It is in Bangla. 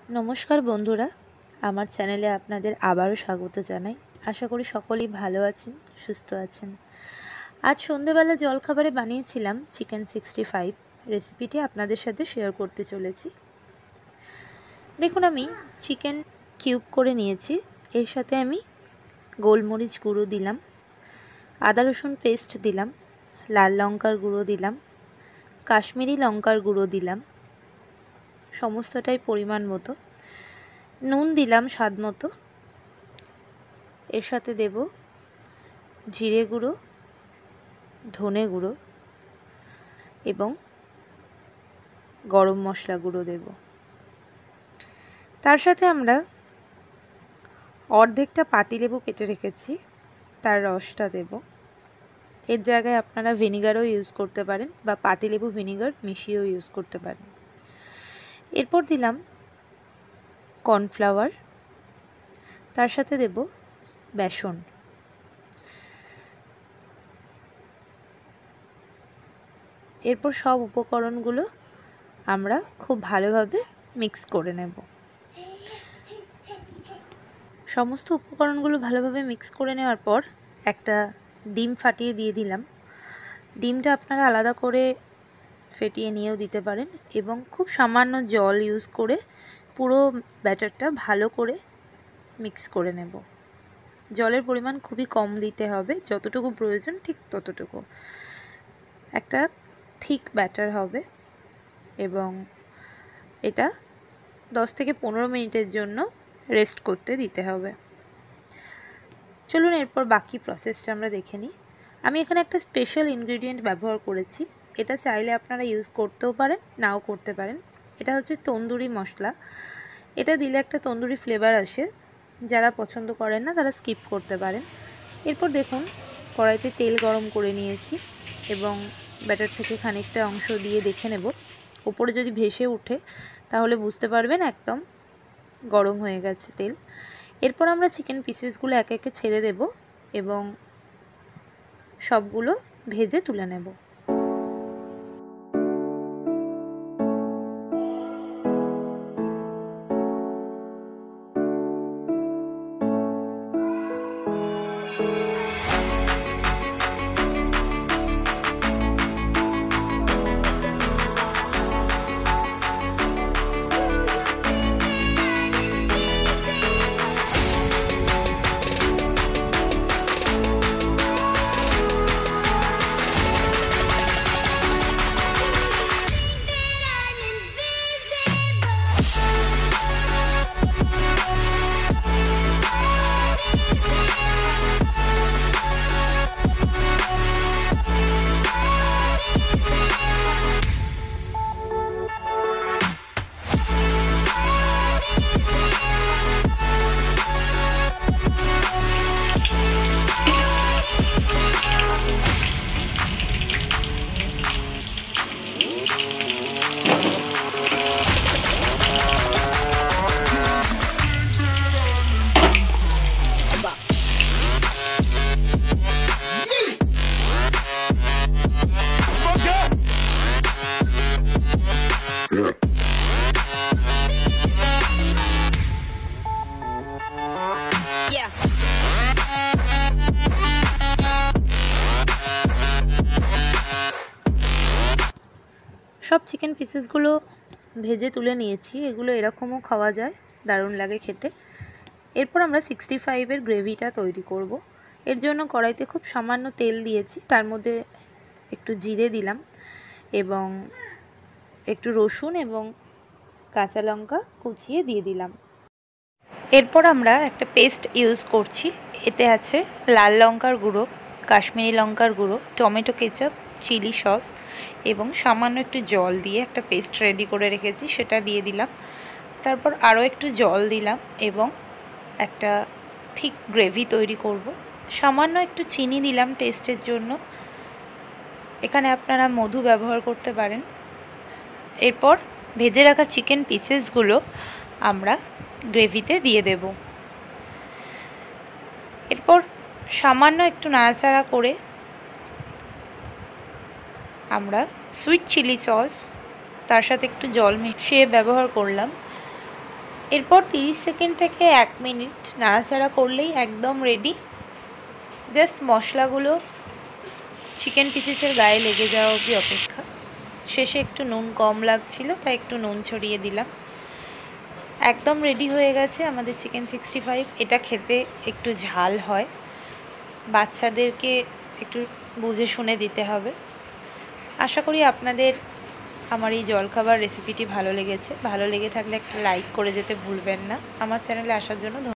নমস্কার বন্ধুরা, আমার চ্যানেলে আপনাদের আবারও স্বাগত জানাই। আশা করি সকলেই ভালো আছেন, সুস্থ আছেন। আজ সন্ধ্যেবেলা জলখাবারে বানিয়েছিলাম চিকেন 65 রেসিপিটি আপনাদের সাথে শেয়ার করতে চলেছি। দেখুন, আমি চিকেন কিউব করে নিয়েছি। এর সাথে আমি গোলমরিচ গুঁড়ো দিলাম, আদা রসুন পেস্ট দিলাম, লাল লঙ্কার গুঁড়ো দিলাম, কাশ্মীরি লঙ্কার গুঁড়ো দিলাম, সমস্তটাই পরিমাণ মতো, নুন দিলাম স্বাদ মতো। এর সাথে দেব জিরে গুঁড়ো, ধনে গুঁড়ো এবং গরম মশলা গুঁড়ো দেব। তার সাথে আমরা অর্ধেকটা পাতিলেবু কেটে রেখেছি, তার রসটা দেব। এর জায়গায় আপনারা ভিনিগারও ইউজ করতে পারেন বা পাতিলেবু ভিনিগার মিশিয়েও ইউজ করতে পারেন। এরপর দিলাম কর্নফ্লাওয়ার, তার সাথে দেব বেসন। এরপর সব উপকরণগুলো আমরা খুব ভালোভাবে মিক্স করে নেব। সমস্ত উপকরণগুলো ভালোভাবে মিক্স করে নেওয়ার পর একটা ডিম ফাটিয়ে দিয়ে দিলাম। ডিমটা আপনারা আলাদা করে ফেটিয়ে নিয়েও দিতে পারেন এবং খুব সামান্য জল ইউজ করে পুরো ব্যাটারটা ভালো করে মিক্স করে নেব। জলের পরিমাণ খুবই কম দিতে হবে, যতটুকু প্রয়োজন ঠিক ততটুকু। একটা থিক ব্যাটার হবে এবং এটা 10 থেকে 15 মিনিটের জন্য রেস্ট করতে দিতে হবে। চলুন এরপর বাকি প্রসেসটা আমরা দেখে নিই। আমি এখানে একটা স্পেশাল ইনগ্রেডিয়েন্ট ব্যবহার করেছি। এটা চাইলে আপনারা ইউজ করতেও পারেন, নাও করতে পারেন। এটা হচ্ছে তন্দুরি মশলা। এটা দিলে একটা তন্দুরি ফ্লেভার আসে। যারা পছন্দ করেন না তারা স্কিপ করতে পারেন। এরপর দেখুন, কড়াইতে তেল গরম করে নিয়েছি এবং ব্যাটার থেকে খানিকটা অংশ দিয়ে দেখে নেব। উপরে যদি ভেসে ওঠে তাহলে বুঝতে পারবেন একদম গরম হয়ে গেছে তেল। এরপর আমরা চিকেন পিসেসগুলো একে একে ছেড়ে দেব এবং সবগুলো ভেজে তুলে নেব। সব চিকেন পিসেসগুলো ভেজে তুলে নিয়েছি। এগুলো এরকমও খাওয়া যায়, দারুণ লাগে খেতে। এরপর আমরা 65-এর গ্রেভিটা তৈরি করব। এর জন্য কড়াইতে খুব সামান্য তেল দিয়েছি, তার মধ্যে একটু জিরে দিলাম এবং একটু রসুন এবং কাঁচা লঙ্কা কুচিয়ে দিয়ে দিলাম। এরপর আমরা একটা পেস্ট ইউজ করছি। এতে আছে লাল লঙ্কার গুঁড়ো, কাশ্মীরি লঙ্কার গুঁড়ো, টমেটো কেচাপ, চিলি সস এবং সামান্য একটু জল দিয়ে একটা পেস্ট রেডি করে রেখেছি, সেটা দিয়ে দিলাম। তারপর আরও একটু জল দিলাম এবং একটা থিক গ্রেভি তৈরি করব। সামান্য একটু চিনি দিলাম টেস্টের জন্য, এখানে আপনারা মধু ব্যবহার করতে পারেন। এরপর ভেজে রাখা চিকেন পিসেসগুলো আমরা গ্রেভিতে দিয়ে দেব। এরপর সামান্য একটু নাড়াচাড়া করে আমরা সুইট চিলি সস তার সাথে একটু জল মিশিয়ে ব্যবহার করলাম। এরপর 30 সেকেন্ড থেকে 1 মিনিট নাড়াচাড়া করলেই একদম রেডি। জাস্ট মশলাগুলো চিকেন পিসেসের গায়ে লেগে যাওয়া অবধি অপেক্ষা। শেষে একটু নুন কম লাগছিল, তাই একটু নুন ছড়িয়ে দিলাম। একদম রেডি হয়ে গেছে আমাদের চিকেন 65। এটা খেতে একটু ঝাল হয়, বাচ্চাদেরকে একটু বুঝে শুনে দিতে হবে। আশা করি আপনাদের আমার এই জলখাবার রেসিপিটি ভালো লেগেছে। ভালো লেগে থাকলে একটা লাইক করে যেতে ভুলবেন না। আমার চ্যানেলে আসার জন্য